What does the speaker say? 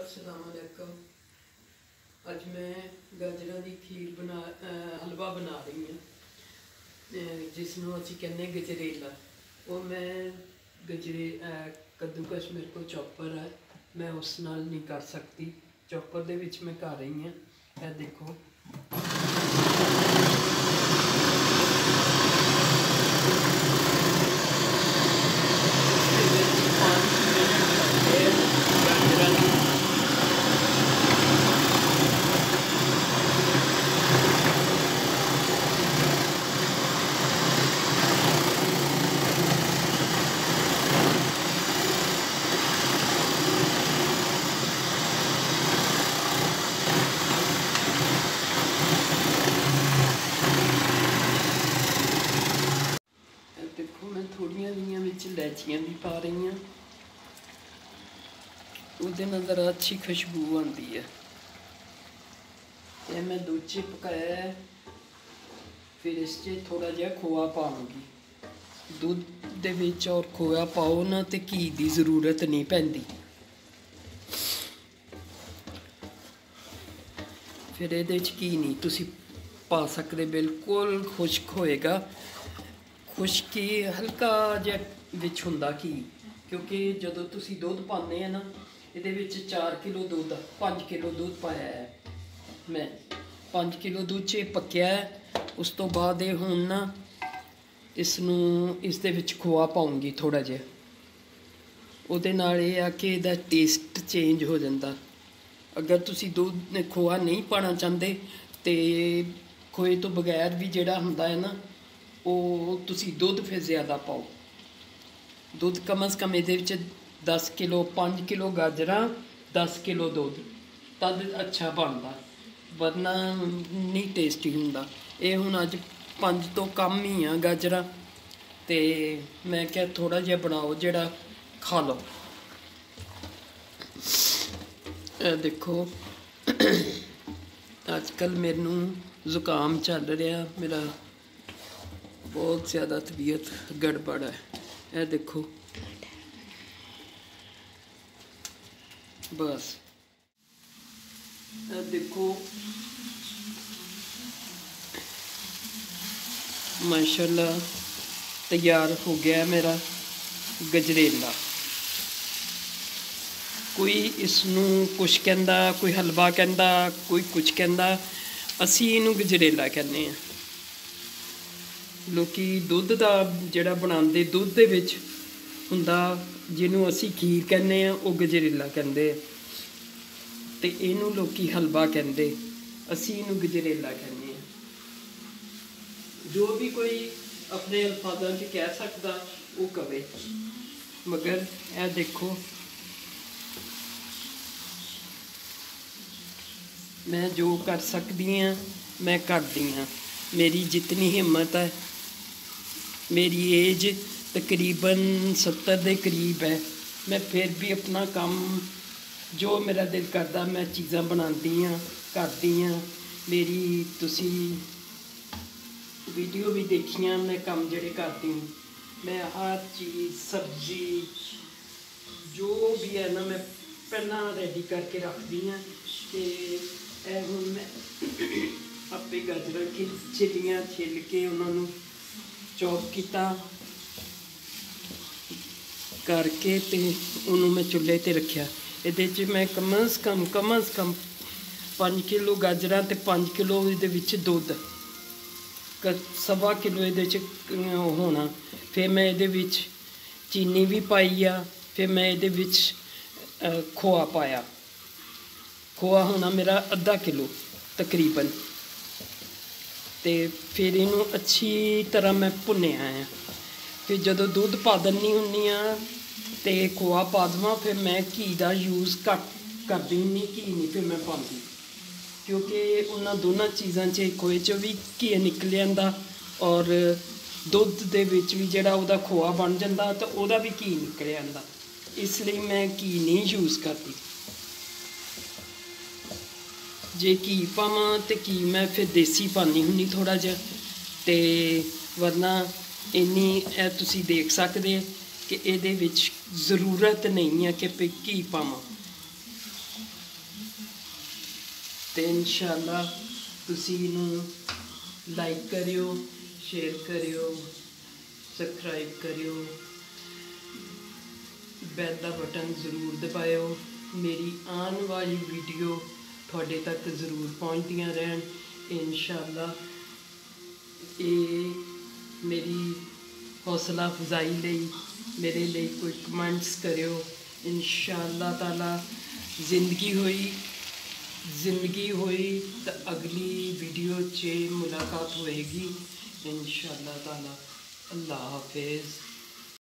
अस्सलाम वालेकुम। अज मैं गाजर की खीर बना हलवा बना रही हूँ जिसनों असी कहने गजरेला। वो मैं गजरे कद्दूकस मेरे को चॉपर है, मैं उस नाल नहीं कर सकती। चॉपर दे विच मैं कर रही हूँ। यह देखो देखो मैं थोड़िया जिहियां विच इलायचियां भी पा रही हूँ, उसदे नाल ज़रा अच्छी खुशबू आती है। ये मैं दूध च पकाया है, फिर इस थोड़ा जिहा खोआ पाऊँगी। दूध दे विच और खोया पाओ ना तो घी की जरूरत नहीं पैंदी। फिर ये घी नहीं तुसी पा सकते, बिल्कुल खुश्क होएगा। खुश्की हल्का जिहा विच हुंदा घी, क्योंकि जदों तुसी दूध पाने हैं ना, ये 4 किलो दूध 5 किलो दूध पाया है मैं। 5 किलो दूध च पक्या है। उस तो बाद ये हुण ना इस दे विच खोआ पाऊँगी थोड़ा जिहा। उहदे नाल ये आ कि इहदा टेस्ट चेंज हो जाता। अगर तुसी दूध खोआ नहीं पाना चाहते तो खोए तो बगैर भी जिहड़ा हुंदा है ना, वो तुसी दूध फिर ज़्यादा पाओ। दूध कम अज़ कम ये 10 किलो 5 किलो गाजरां 10 किलो दूध तद अच्छा बनता, वरना नहीं टेस्टी हुंदा। ये हुण अज 5 तो कम ही आ गाजरां, तो मैं क्या थोड़ा जिहा बनाओ जिहड़ा खा लो। देखो अजकल मैनू जुकाम चल रहा, मेरा बहुत ज़्यादा तबीयत गड़बड़ है। यह देखो बस देखो माशाल्लाह तैयार हो गया मेरा गजरेला। कोई इसनू कुछ कहंदा, कोई हलवा कहंदा, कोई कुछ कहंदा, असी इनू गजरेला कहने हैं। लोकी दुध का जिहड़ा बनाते दुध दे विच हुंदा, जिन्हों असी खीर कहने हैं, वो गजरेला कहंदे। ते इनू लोकी हलवा कहंदे, असी इनू गजरेला कहने हैं। जो भी कोई अपने अल्फाजां च कह सकदा वो कवे, मगर यह देखो मैं जो कर सकती हाँ मैं करती हाँ। मेरी जितनी हिम्मत है, मेरी एज तकरीबन 70 के करीब है, मैं फिर भी अपना काम जो मेरा दिल करता मैं चीज़ां बनाती हाँ करती हाँ। मेरी तुसी वीडियो भी देखियां, मैं काम जड़े करती हूँ। मैं हर चीज़ सब्जी जो भी है ना मैं पहला रेडी करके रखती हाँ। कि हुण मैं आपे गाजर की छिलियाँ छिल के उन्होंने चॉप किया करके ते उन्होंने मैं चुल्हे ते रखिया। ये मैं कम अज़ कम 5 किलो गाजर ते 5 किलो ये दूध 1.25 किलो ये होना। फिर मैं ये चीनी भी पाई आ, फिर मैं ये खोआ पाया। खोआ होना मेरा आधा किलो तकरीबन। तो फिर इनू अच्छी तरह मैं भुनया है। फिर जो दूध पा दनी हुन्नी आ तो खोआ पा देवां, फिर मैं घी का यूज़ घट करती हुन्नी, घी नहीं फिर मैं पाती, क्योंकि उन्होंने दोनों चीज़ों से खोए चो भी घी निकल आता और दुध दे विच भी जिहड़ा उहदा खोआ बन जाता तो उहदा भी घी निकल आता। इसलिए मैं घी नहीं यूज़ करती। जे घी पावां तो घी मैं फिर देसी पानी हुन्नी थोड़ा जिहा, तो वरना इन्नी तुसी देख सकते कि ये ज़रूरत नहीं है कि घी पावां। ਤੇ ਇਨਸ਼ਾਅੱਲਾ ਤੁਸੀਂ ਇਹਨੂੰ ਲਾਈਕ ਕਰਿਓ, शेयर करियो, सबसक्राइब करियो, बैल का बटन जरूर दबाओ। मेरी आने वाली वीडियो थोड़े तक जरूर पहुँचदियाँ रहन इंशाअल्लाह। ये मेरी हौसला अफजाई लई मेरे लिए कोई कमेंट्स करियो इंशाअल्लाह ताला। जिंदगी हुई तो अगली वीडियो च मुलाकात होएगी इंशाअल्लाह ताला। अल्लाह हाफिज़।